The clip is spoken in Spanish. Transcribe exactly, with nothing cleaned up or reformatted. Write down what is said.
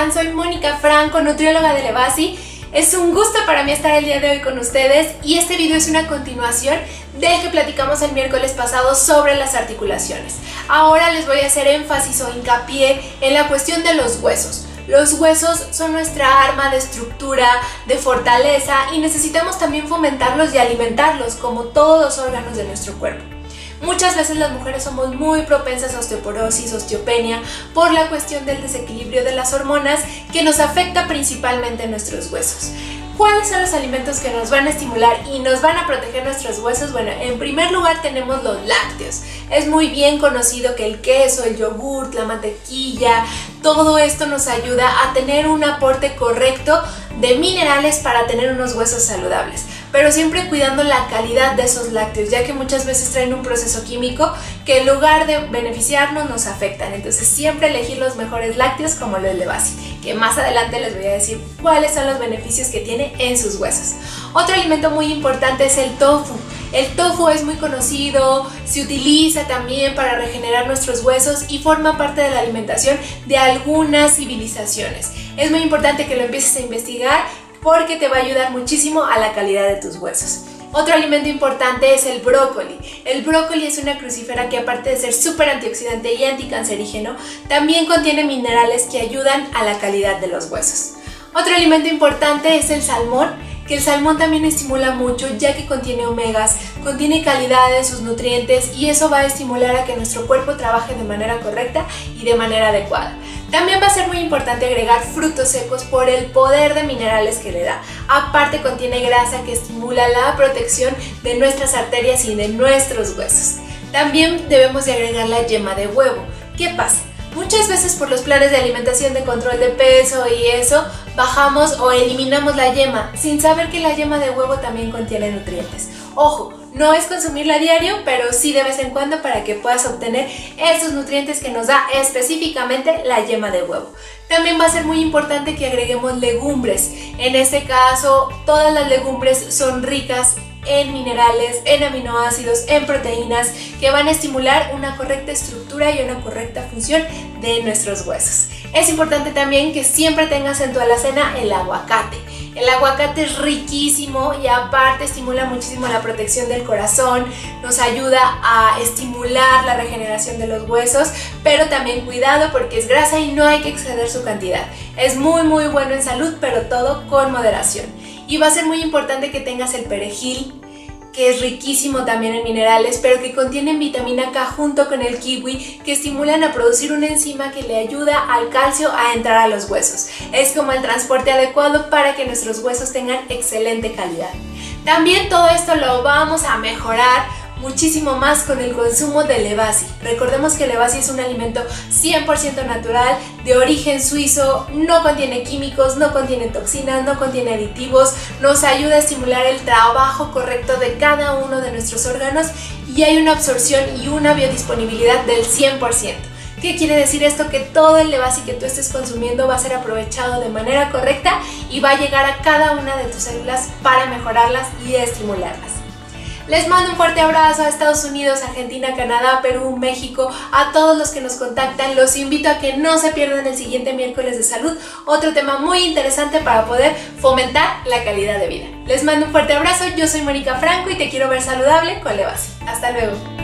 están? Soy Mónica Franco, nutrióloga de Levasi. Es un gusto para mí estar el día de hoy con ustedes y este video es una continuación del que platicamos el miércoles pasado sobre las articulaciones. Ahora les voy a hacer énfasis o hincapié en la cuestión de los huesos. Los huesos son nuestra arma de estructura, de fortaleza y necesitamos también fomentarlos y alimentarlos como todos los órganos de nuestro cuerpo. Muchas veces las mujeres somos muy propensas a osteoporosis, osteopenia, por la cuestión del desequilibrio de las hormonas que nos afecta principalmente en nuestros huesos. ¿Cuáles son los alimentos que nos van a estimular y nos van a proteger nuestros huesos? Bueno, en primer lugar tenemos los lácteos. Es muy bien conocido que el queso, el yogurt, la mantequilla, todo esto nos ayuda a tener un aporte correcto de minerales para tener unos huesos saludables, pero siempre cuidando la calidad de esos lácteos, ya que muchas veces traen un proceso químico que en lugar de beneficiarnos nos afectan. Entonces siempre elegir los mejores lácteos como lo es Levasi, que más adelante les voy a decir cuáles son los beneficios que tiene en sus huesos. Otro alimento muy importante es el tofu. El tofu es muy conocido, se utiliza también para regenerar nuestros huesos y forma parte de la alimentación de algunas civilizaciones. Es muy importante que lo empieces a investigar porque te va a ayudar muchísimo a la calidad de tus huesos. Otro alimento importante es el brócoli. El brócoli es una crucífera que, aparte de ser súper antioxidante y anticancerígeno, también contiene minerales que ayudan a la calidad de los huesos. Otro alimento importante es el salmón, que el salmón también estimula mucho ya que contiene omegas, contiene calidad de sus nutrientes y eso va a estimular a que nuestro cuerpo trabaje de manera correcta y de manera adecuada. También va a ser muy importante agregar frutos secos por el poder de minerales que le da. Aparte contiene grasa que estimula la protección de nuestras arterias y de nuestros huesos. También debemos de agregar la yema de huevo. ¿Qué pasa? Muchas veces por los planes de alimentación de control de peso y eso, bajamos o eliminamos la yema, sin saber que la yema de huevo también contiene nutrientes. Ojo, no es consumirla a diario, pero sí de vez en cuando para que puedas obtener esos nutrientes que nos da específicamente la yema de huevo. También va a ser muy importante que agreguemos legumbres. En este caso, todas las legumbres son ricas en minerales, en aminoácidos, en proteínas que van a estimular una correcta estructura y una correcta función de nuestros huesos. Es importante también que siempre tengas en tu alacena el aguacate. El aguacate es riquísimo y aparte estimula muchísimo la protección del corazón, nos ayuda a estimular la regeneración de los huesos, pero también cuidado porque es grasa y no hay que exceder su cantidad. Es muy muy bueno en salud, pero todo con moderación. Y va a ser muy importante que tengas el perejil, que es riquísimo también en minerales, pero que contienen vitamina K junto con el kiwi, que estimulan a producir una enzima que le ayuda al calcio a entrar a los huesos. Es como el transporte adecuado para que nuestros huesos tengan excelente calidad. También todo esto lo vamos a mejorar muchísimo más con el consumo de Levasi. Recordemos que Levasi es un alimento cien por ciento natural, de origen suizo, no contiene químicos, no contiene toxinas, no contiene aditivos, nos ayuda a estimular el trabajo correcto de cada uno de nuestros órganos y hay una absorción y una biodisponibilidad del cien por ciento. ¿Qué quiere decir esto? Que todo el Levasi que tú estés consumiendo va a ser aprovechado de manera correcta y va a llegar a cada una de tus células para mejorarlas y estimularlas. Les mando un fuerte abrazo a Estados Unidos, Argentina, Canadá, Perú, México, a todos los que nos contactan. Los invito a que no se pierdan el siguiente miércoles de salud, otro tema muy interesante para poder fomentar la calidad de vida. Les mando un fuerte abrazo, yo soy Mónica Franco y te quiero ver saludable con Levasi. Hasta luego.